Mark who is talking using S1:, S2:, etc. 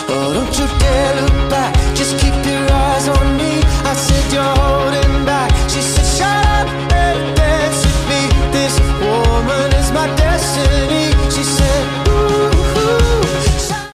S1: Oh, don't you dare look back, just keep your eyes on me. I said you're holding back. She said shut up and dance with me. This woman is my destiny. She said